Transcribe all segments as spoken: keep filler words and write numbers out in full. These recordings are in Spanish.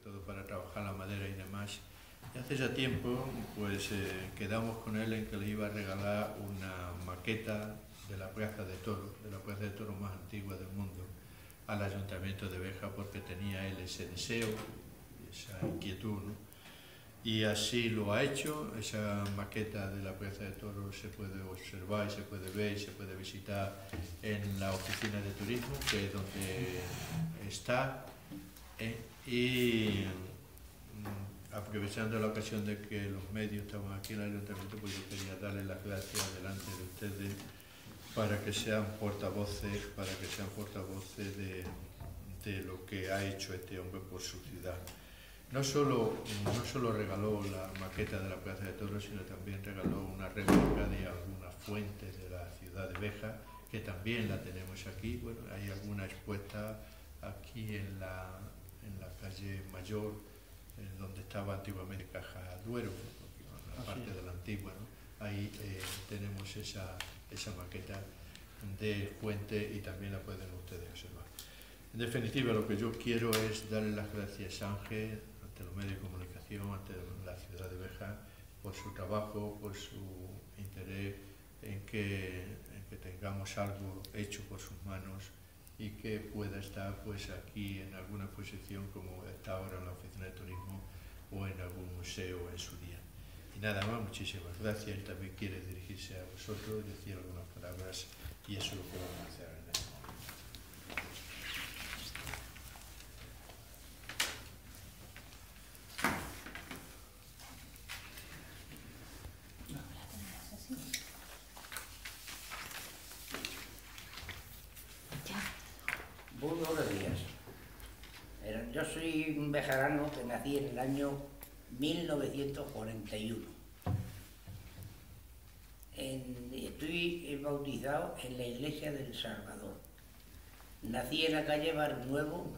todo para trabajar la madera y demás. Y hace ya tiempo pues eh, quedamos con él en que le iba a regalar una maqueta de la plaza de toros, de la plaza de toros más antigua del mundo, al Ayuntamiento de Béjar, porque tenía él ese deseo, esa inquietud, ¿no? Y así lo ha hecho. Esa maqueta de la plaza de toros se puede observar y se puede ver y se puede visitar en la oficina de turismo, que es donde está, ¿eh? Y mm, aprovechando la ocasión de que los medios estaban aquí en el Ayuntamiento, pues yo quería darles las gracias delante de ustedes para que sean portavoces, para que sean portavoces de, de lo que ha hecho este hombre por su ciudad. No solo, no solo regaló la maqueta de la plaza de toros, sino también regaló una réplica de algunas fuentes de la ciudad de Béjar, que también la tenemos aquí. Bueno, hay alguna expuesta aquí en la, en la calle Mayor, eh, donde estaba antiguamente Caja Duero, la parte de la antigua, ¿no? Ahí eh, tenemos esa, esa maqueta de fuente y también la pueden ustedes observar. En definitiva, lo que yo quiero es darle las gracias a Ángel, ante los medios de comunicación, ante la ciudad de Béjar, por su trabajo, por su interés en que, en que tengamos algo hecho por sus manos y que pueda estar pues aquí en alguna exposición como está ahora en la oficina de turismo o en algún museo en su día. Y nada más, muchísimas gracias. Él también quiere dirigirse a vosotros, decir algunas palabras, y eso es lo que vamos a hacer en este momento. Muy buenos días. Yo soy un bejarano que nací en el año mil novecientos cuarenta y uno. En, estoy bautizado en la iglesia del Salvador. Nací en la calle Barrio Nuevo.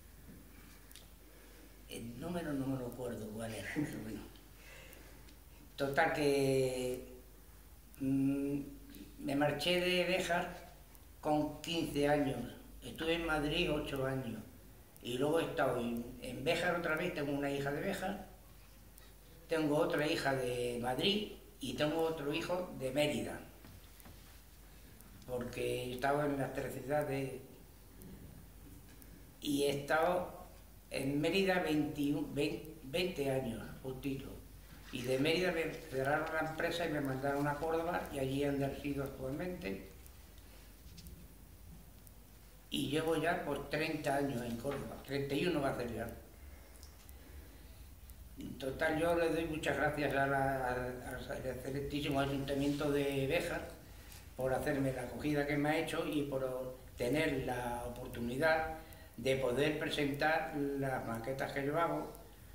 El número no me lo acuerdo cuál era. Bueno. Total que mmm, me marché de Béjar con quince años. Estuve en Madrid ocho años y luego he estado en, en Béjar otra vez. Tengo una hija de Béjar, tengo otra hija de Madrid y tengo otro hijo de Mérida, porque he estado en las tres ciudades y he estado en Mérida veintiuno, veinte, veinte años, justito, y de Mérida me cerraron la empresa y me mandaron a Córdoba y allí han sido actualmente. Y llevo ya pues treinta años en Córdoba, treinta y uno va a ser ya. En total, yo le doy muchas gracias a la, al, al excelentísimo Ayuntamiento de Béjar por hacerme la acogida que me ha hecho y por tener la oportunidad de poder presentar las maquetas que yo hago,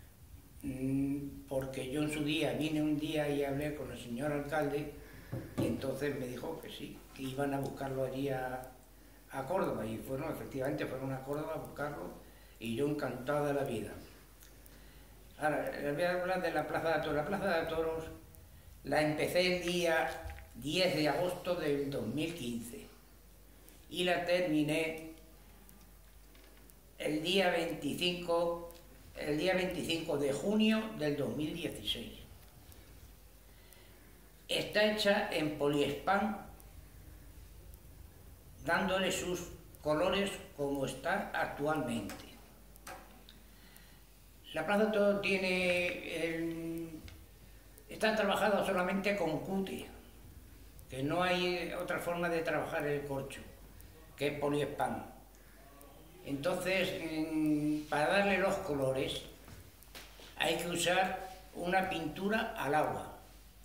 porque yo en su día vine un día y hablé con el señor alcalde y entonces me dijo que sí, que iban a buscarlo allí a a Córdoba, y fueron, efectivamente fueron a Córdoba a buscarlo, y yo encantado de la vida. Ahora, les voy a hablar de la Plaza de Toros. La Plaza de Toros la empecé el día diez de agosto del dos mil quince y la terminé el día veinticinco, el día veinticinco de junio del dos mil dieciséis. Está hecha en poliespan, dándole sus colores como está actualmente. La Plaza de Toros tiene, el, está trabajada solamente con cute, que no hay otra forma de trabajar el corcho, que es poliespan. Entonces, en, para darle los colores, hay que usar una pintura al agua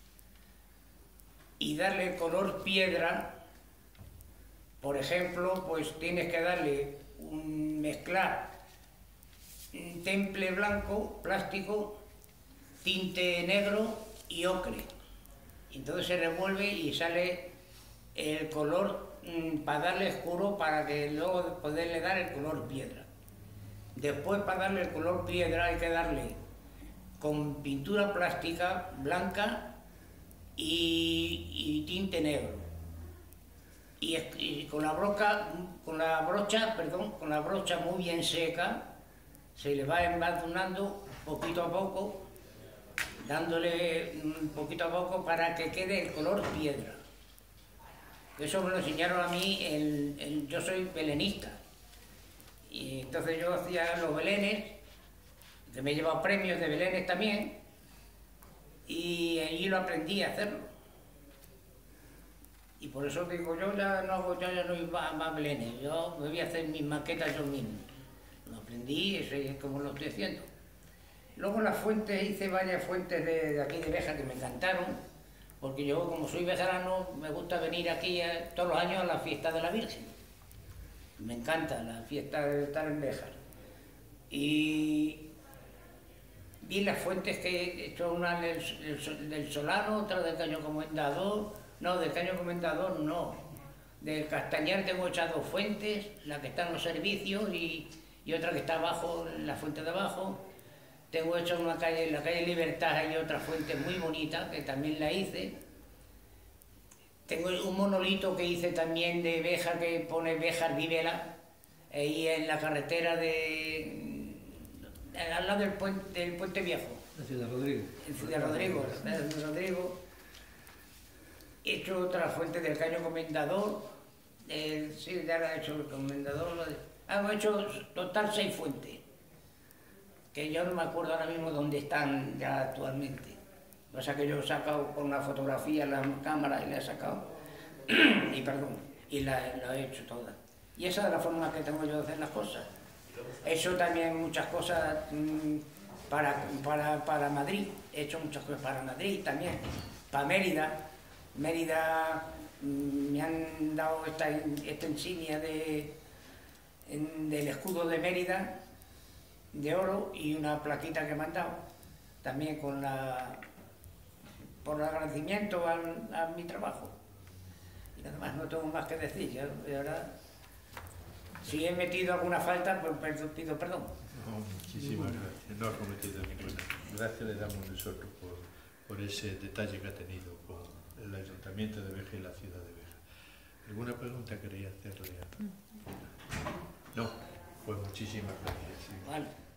y darle el color piedra. Por ejemplo, pues tienes que darle un mezclar un temple blanco, plástico, tinte negro y ocre. Entonces se revuelve y sale el color mmm, para darle oscuro, para que luego poderle dar el color piedra. Después, para darle el color piedra, hay que darle con pintura plástica blanca y, y tinte negro. Y, y con la broca, con la brocha, perdón, con la brocha muy bien seca, se le va embadurnando poquito a poco, dándole un poquito a poco para que quede el color piedra. Eso me lo enseñaron a mí, el, el, yo soy belenista. Y entonces yo hacía los belenes, que me he llevado premios de belenes también, y allí lo aprendí a hacerlo. Y por eso digo, yo ya no hago, yo ya no iba más belenes, yo me voy a hacer mis maquetas yo mismo. Lo aprendí, eso es como lo estoy haciendo. Luego las fuentes, hice varias fuentes de, de aquí de Béjar que me encantaron, porque yo, como soy bejarano, me gusta venir aquí a, todos los años a la fiesta de la Virgen. Me encanta la fiesta de estar en Béjar. Y vi las fuentes que he hecho, una del, del, del Solano, otra del Caño Comendador, no, del Caño Comendador no. Del Castañar tengo hechas dos fuentes, la que está en los servicios y, y otra que está abajo, en la fuente de abajo. Tengo hecho una calle, en la calle Libertad hay otra fuente muy bonita, que también la hice. Tengo un monolito que hice también de Béjar, que pone Béjar Vívela, ahí en la carretera de... al lado del puente, del puente Viejo. En Ciudad Rodrigo. En Ciudad Rodrigo, en Ciudad Rodrigo. He hecho otra fuente del Caño Comendador, el, sí, ya la he hecho el Comendador. Ah, he hecho total seis fuentes, que yo no me acuerdo ahora mismo dónde están ya actualmente. O sea que yo he sacado con una fotografía la cámara y la he sacado, y perdón, y la, la he hecho toda. Y esa es la forma que tengo yo de hacer las cosas. He hecho también muchas cosas mmm, para, para, para Madrid, he hecho muchas cosas para Madrid también, para Mérida. Mérida mmm, me han dado esta, esta insignia de, en, del escudo de Mérida, de oro, y una plaquita que me han dado, también con la, por el agradecimiento a, a mi trabajo. Y nada más, no tengo más que decir. Yo, de verdad, si he metido alguna falta, pues pido perdón. No, muchísimas gracias. No ha cometido ninguna. Gracias le damos nosotros por, por ese detalle que ha tenido con el Ayuntamiento de Béjar y la ciudad de Béjar. ¿Alguna pregunta queréis hacerle? No, pues muchísimas gracias. Sí. Vale.